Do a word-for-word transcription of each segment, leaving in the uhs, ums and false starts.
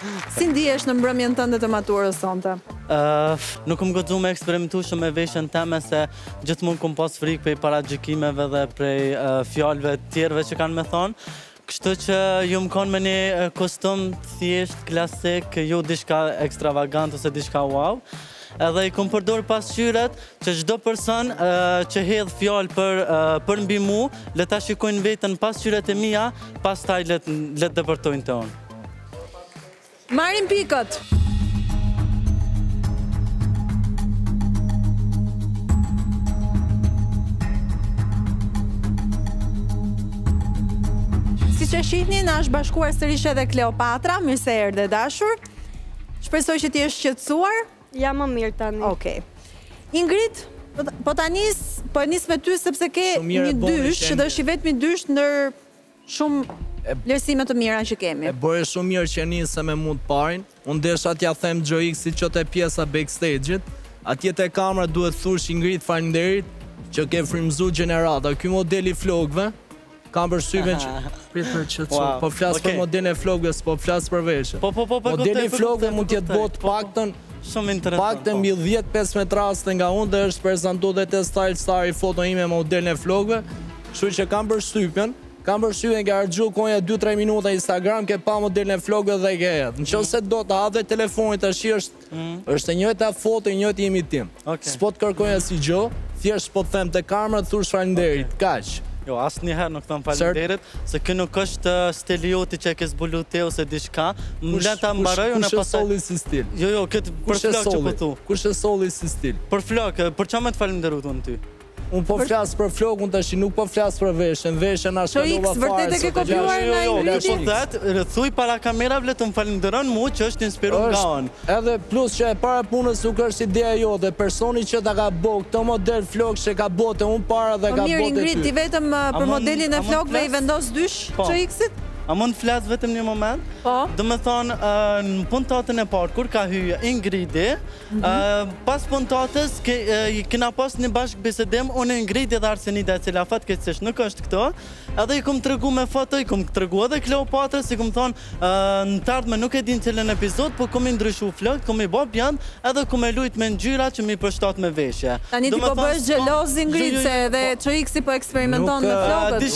Si ndihesh në mbrëmjen tënde të maturës sonte? Uh, nuk kom gëzu me eksperimentu shumë me veshën teme se gjithmonë kom pas frikë prej paragjykimeve dhe prej uh, fjalëve tjerëve që kanë me thonë. Kështu që ju më konë me një kostum thjesht, klasik, ju diçka ekstravagant ose diçka wow. Edhe i kom përdor pasqyret që çdo person uh, që hedh fjalë për, uh, për mbi mu, le ta shikojnë vetën pasqyret e mia, pastaj let, let depërtojnë të unë. Marrim pikët. Si që shihni, na është bashkuar sërish edhe Kleopatra, mirë se erdhe dashur. Shpresoj që ti je shqetësuar. Ja më mirë tani. Okej. Ingrid, po ta nis, po e nis me ty sepse ke një dysh dhe është i vetmi dysh ndër shumë vlerësime të mira që kemi. E bëre shumë mirë që nise me mund parin. Unë desha t'ja them Gjoik si që te pjesa backstage-it. Atje te kamera duhet thush Ingrid faleminderit që ke frymzu gjenerata. Ky model i flokëve kam përshtypjen që pritër që wow. Po flas okay. Për modelin e flokëve, s'po flas për veshën. Po po po po. Modeli i flokëve mund të jetë botë paktën shumë interesant. Paktën mbi dhjetë pesë metra raste nga unë dhe është prezantuar dhe te Style Star i foto ime me modelin e flokëve. Kështu që kam përshtypjen, kam përshtypjen nga harxhu konja dy tre minuta Instagram ke pa modelin e flokëve dhe ke hedh. Nëse do ta ha dhe telefonin tash është mm. është e njëjta foto, i njëjti imitim. Okay. S'po të kërkoj asnjë gjë, thjesht po të them te kamera thush faleminderit, okay. Kaq. Jo, asë njëherë nuk thëmë faleminderit, se kë nuk është stili joti që e ke zbulu te ose diçka, më lenë ta mbaroj, unë e pasaj... Kush e soli si stil? Jo, jo, këtë për flok që pëtu. Kush e soli si stil? Për flok, për qa me të faleminderu të në ty? Unë po flasë për flokun të shi, nuk po flasë për veshën, veshën ashtë kalova farë. Vërtet e ke kopjuar nga Ingridin? Jo, thuj para kamerave le të më falenderon mu që është inspiru nga onë. Edhe plus që e para punës nuk është ideja jo, dhe personi që ta ka bo, këto model flok që ka bote unë para dhe ka bote ty. Po mirë Ingrid, ti vetëm për modelin e flokve i vendos dysh që iksit? A mund të flasë vetëm një moment? Po. Dhe me thonë, në puntatën e parë, kur ka hyja Ingridi, pas puntatës, kina pas një bashkë bisedim, unë Ingridi dhe Arsenida, cila fatë këtësish nuk është këto, edhe i kom të regu me foto, i kom të regu edhe Kleopatrës, i kom thonë, në tardme nuk e din cilën epizod, po kom i ndryshu flokët, kom i bo bjandë, edhe kom e lujt me ngjyra që mi përshtat me veshje. Tani ti po bësh gjeloz Ingrid, se dhe që iksi po eksperimenton me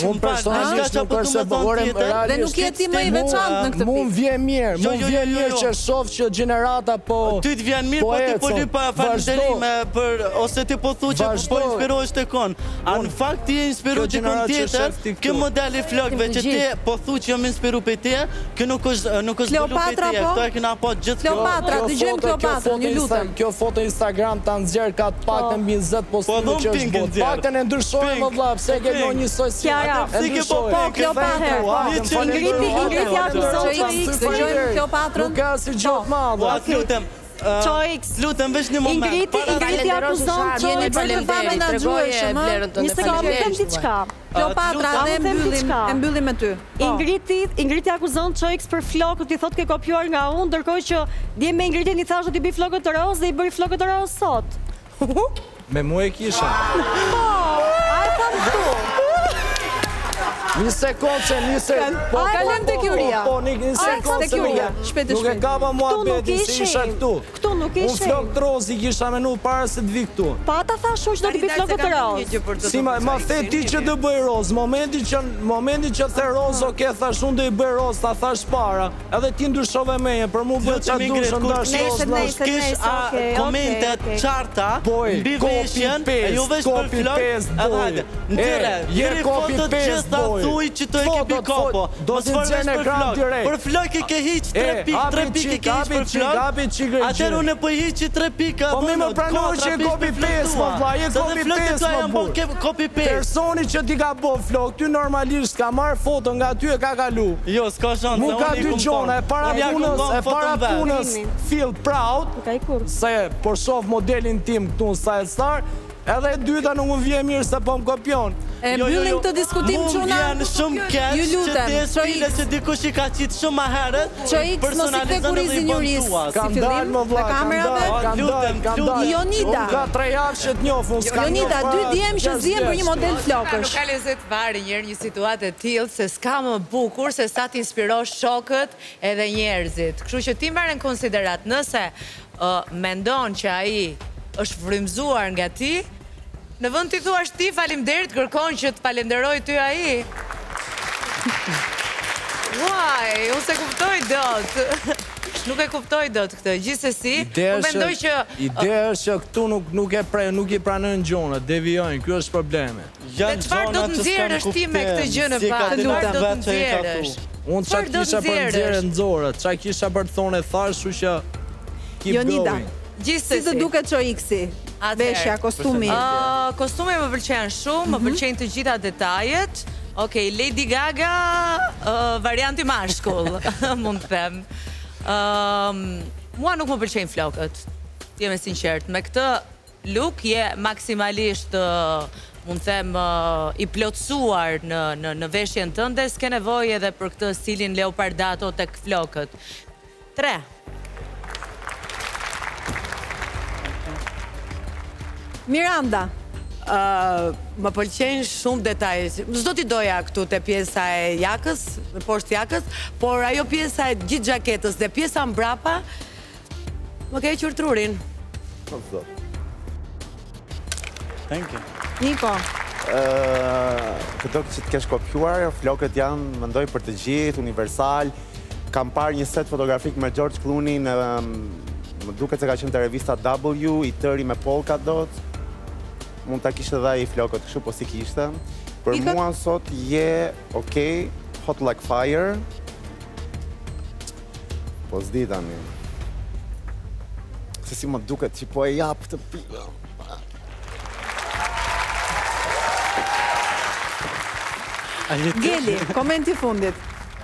flokët. Nuk je ti më i veçantë në këtë pikë. Mu vjen mirë, mu vjen mirë që shoh që gjenerata po... Ty të vjen mirë, po ti po lyp pa falënderime për... Ose ti po thu që po inspirohesh të konë. A në fakt ti e inspiru që konë tjetër, kë modeli flokëve që ti po thu që jam inspiru për ti, kë nuk është bëllu për ti, këto e këna po gjithë... Kleopatra, të gjëjmë Kleopatra, një lutëm. Kjo foto Instagram ta nxjerr ka të paktën mbi njëzet postime që është botë. Paktën e ndryshojmë më vlla, pse ke do një soj si... Ingrid, Ingrid ja akuzon që X, dëgjojmë Kleopatrën. Nuk ka si gjotë madhe. Po, lutem. Çoix, lutem vesh një moment. Ingrid, Ingrid ja akuzon Çoix për të pa menaxhueshëm. Një sekondë, them diçka. Kleopatra, ne mbyllim, e mbyllim me ty. Ingrid, Ingrid ja akuzon Çoix për flokët, i thotë ke kopjuar nga unë, ndërkohë që dje me Ingridin i thashë ti bëj flokët të rozë dhe i bëri flokët të rozë sot. Me mua e kisha. Po, a e tham këtu. Një sekundë që një sekundë... Po, kalem të kjuria. Po, një sekundë që nuk, nuk e kapa mua beti si isha këtu. Këtu nuk ishe. Unë flok të rozë i kisha menu para se të vi këtu. Pa ta thashu që do t'i pi flokët të rozë. Si ma, ma the ti që të bëj rozë. Momenti që, momenti që the rozë, oke, thash unë dhe i bëj rozë, ta thash para. Edhe ti ndryshove meje, për mu bëj që dushë ndash rozë. Nuk kish komentet qarta, mbi veshjen, e ju vesh për flok, edhe hajde. Ndire, jiri fotot gjitha thuj që të e ke pi kopo. Do t'i gjenë e kram direkt. Për flok i ke hiq tre pik, tre pik i ke hiq për flok. Atër unë e për hiq tre pika. Po mi më pranoj që e kopi pes, më vla, e kopi pes, më bu. Personi që ti ka bo flok, ty normalisht ka marrë foto nga ty e ka kalu. Jo, s'ka shansë. Mu ka dy gjona, e para punës, e para punës, feel proud, se por shof modelin tim këtu në Style Star, Edhe e dyta nuk më vjen mirë se po më kopjon. E mbyllim këtë diskutim çuna. Mu vjen shumë keq Ju që lutem, ti spile Çoix. që dikush i ka qitë shumë ma herët. Çoix, mos i kthej kurrizin juris. Kam dalë më vlla, kam dalë, kam dalë, kam dalë. Jonida. Unë ka tre javë që të njoh, unë s'kam njoh. Jonida, dy djem që zihen për një model Nuk flokësh. ka lezet fare njerë një situatë e tillë se s'ka më bukur se sa t'inspirosh shokët edhe njerëzit. Kështu që ti merr në konsiderat nëse uh, mendon që ai është frymzuar nga ti, në vend t'i thuash ti faleminderit, kërkon që të falenderoj ty ai. Uaj, unë se kuptoj dot. Nuk e kuptoj dot këtë. Gjithsesi, unë mendoj që Ideja është që këtu nuk nuk e pre, nuk i pranojnë gjonat, devijojnë, ky është problemi. Dhe çfarë do të nxjerrësh ti me këtë gjë në fakt? Çfarë do të nxjerrësh? Unë çfarë kisha për nxjerrë nxorë, çfarë kisha për të thonë thash, kështu që keep Jonida. going. Si të duket Çoixi? Veshja, kostumi. Uh, kostumi më pëlqen shumë, më pëlqen të gjitha detajet. Okej, Lady Gaga, uh, varianti mashkull, mund të them. Um, mua nuk më pëlqejnë flokët, jemi sinqert. Me këtë look je maksimalisht, uh, mund të them, uh, i plotësuar në, në, në veshjen tënde, s'ke nevojë edhe për këtë stilin leopardato tek flokët. Tre. Miranda. Uh, më pëlqejnë shumë detajet. S'do t'i doja këtu te pjesa e jakës, në poshtë jakës, por ajo pjesa e gjithë xhaketës dhe pjesa mbrapa më ka hequr trurin. Thank you. Niko. Këto që të kesh kopjuar, flokët janë, mendoj, për të gjithë, universal. Kam parë një set fotografik me George Clooney në më duket se ka qenë te revista W, i tëri me polka dot. Mund ta kishte dhe ai flokët kështu, po si kishte. Për mua sot je okay, hot like fire. Po s'di tani. Se si më duket që po e jap këtë pikë. Geli, komenti fundit.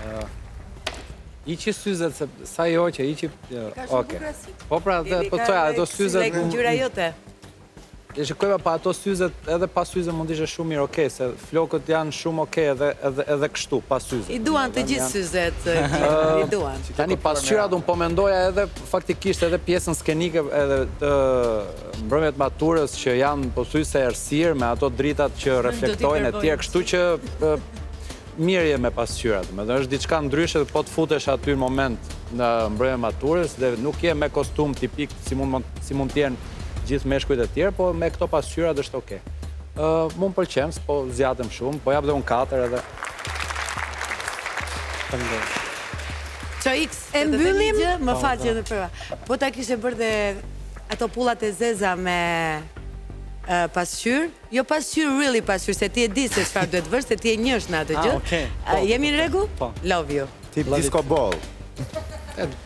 Iqi syzet, se sa jo që iqi... Oke. Po pra, po të toja, ato syzet... Gjyra jote. E shikojme pa ato syzet, edhe pas syzet mund ishe shumë mirë okej, se flokët janë shumë okej edhe kështu, pas syzet. I duan të gjithë syzet, i duan. Tani pasqyrat unë po mendoja edhe faktikisht edhe pjesën skenike edhe të mbrëmjet maturës që janë po thuj se errësirë me ato dritat që reflektojnë e tjerë, kështu që mirë je me pasqyrat. Me dhe është diçka ndryshe po të futesh aty në moment në mbrëmjet maturës dhe nuk je me kostum tipik si mund t'jenë gjithë meshkujt e tjerë, po me këto pasqyrat është okej. Mund pëlqem, po zjatëm shumë, po jap dhe unë katër edhe... Çoix, e mbyllim... Më falë që në përva. Po ta kishe bërë dhe ato pullat e zeza me pasqyrë, jo pasqyrë, really pasqyrë, se ti e di se çfarë duhet vërë, se ti e njësh në atë gjë. Jemi në rregull? Love you. Tip disco ball.